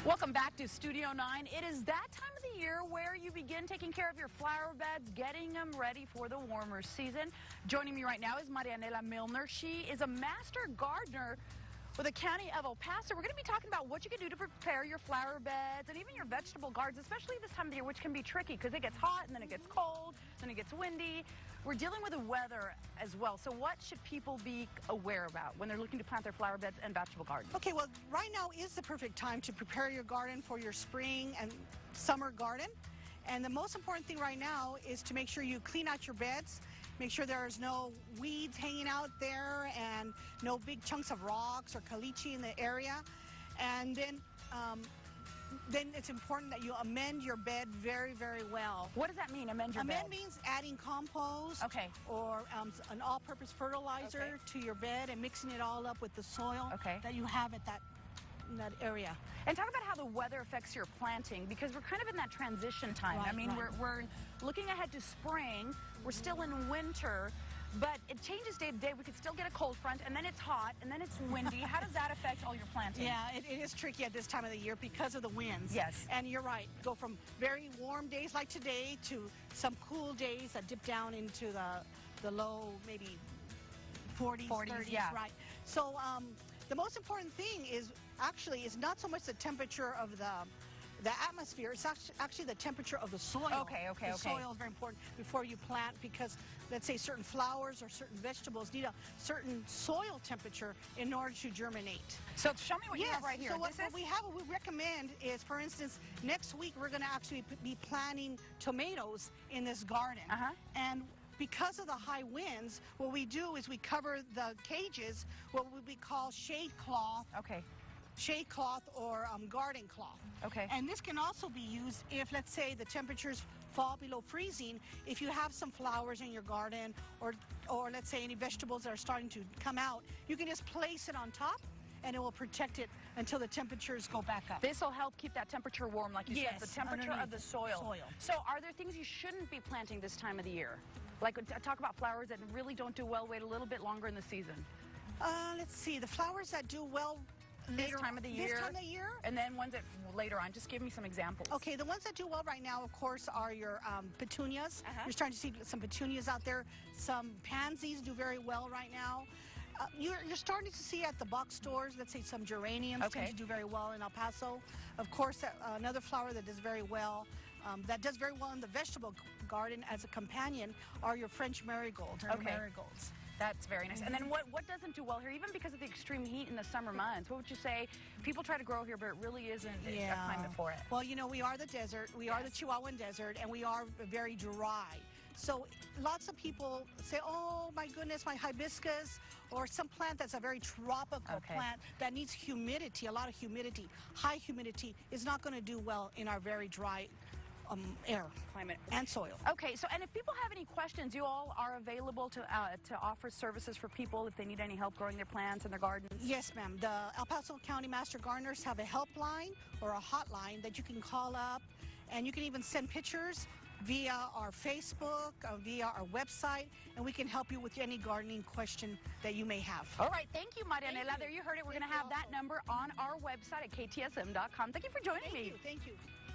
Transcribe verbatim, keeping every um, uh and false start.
Welcome back to Studio nine. It is that time of the year where you begin taking care of your flower beds, getting them ready for the warmer season. Joining me right now is Marianela Milner. She is a master gardener with the County of El Paso. We're going to be talking about what you can do to prepare your flower beds and even your vegetable gardens, especially this time of the year, which can be tricky because it gets hot and then it gets cold, then it gets windy. We're dealing with the weather as well. So what should people be aware about when they're looking to plant their flower beds and vegetable gardens? Okay, well, right now is the perfect time to prepare your garden for your spring and summer garden. And the most important thing right now is to make sure you clean out your beds. Make sure there's no weeds hanging out there and no big chunks of rocks or caliche in the area. And then, um, then it's important that you amend your bed very, very well. What does that mean, amend your amend bed? Amend means adding compost okay. or um, an all-purpose fertilizer okay. to your bed and mixing it all up with the soil okay. that you have at that in that area. And talk about how the weather affects your planting, because we're kind of in that transition time. Right, I mean, right. we're, we're looking ahead to spring. We're still in winter, but it changes day to day. We could still get a cold front, and then it's hot, and then it's windy. How does that affect all your planting? Yeah, it, it is tricky at this time of the year because of the winds. Yes. And you're right. Go from very warm days like today to some cool days that dip down into the, the low, maybe forties, forties, thirties, yeah. right. So um, the most important thing is actually is not so much the temperature of the the atmosphere, it's actually the temperature of the soil. Okay, okay, the okay. soil is very important before you plant because, let's say, certain flowers or certain vegetables need a certain soil temperature in order to germinate. So show me what yes, you have right here. So what, this what is... we have, what we recommend is, for instance, next week we're going to actually be planting tomatoes in this garden. Uh-huh. And because of the high winds, what we do is we cover the cages, what we call shade cloth. Okay. Shade cloth or um, garden cloth. Okay. And this can also be used if, let's say, the temperatures fall below freezing. If you have some flowers in your garden, or, or let's say any vegetables that are starting to come out, you can just place it on top, and it will protect it until the temperatures go back up. This will help keep that temperature warm, like you yes, said, the temperature of the soil. soil. So are there things you shouldn't be planting this time of the year? Like talk about flowers that really don't do well, wait a little bit longer in the season. Uh, let's see, the flowers that do well This later, time of the year. This time of the year? And then ones that later on. Just give me some examples. Okay, the ones that do well right now, of course, are your um, petunias. Uh-huh. You're starting to see some petunias out there. Some pansies do very well right now. Uh, you're, you're starting to see at the box stores, let's say some geraniums okay. tend to do very well in El Paso. Of course, uh, another flower that does very well, um, that does very well in the vegetable garden as a companion, are your French marigolds, or okay. marigolds. That's very nice. And then what, what doesn't do well here, even because of the extreme heat in the summer months? What would you say? People try to grow here, but it really isn't yeah. a climate for it. Well, you know, we are the desert. We yes. are the Chihuahuan desert, and we are very dry. So lots of people say, oh, my goodness, my hibiscus, or some plant that's a very tropical okay. plant that needs humidity, a lot of humidity. High humidity is not going to do well in our very dry Um, air, climate, and soil. Okay, so and if people have any questions, you all are available to uh, to offer services for people if they need any help growing their plants in their gardens? Yes, ma'am. The El Paso County Master Gardeners have a helpline or a hotline that you can call up, and you can even send pictures via our Facebook, or via our website, and we can help you with any gardening question that you may have. All right, thank you, Marianela. Thank you. There you heard it. We're going to you have that number on our website at K T S M dot com. Thank you for joining thank me. You, thank you.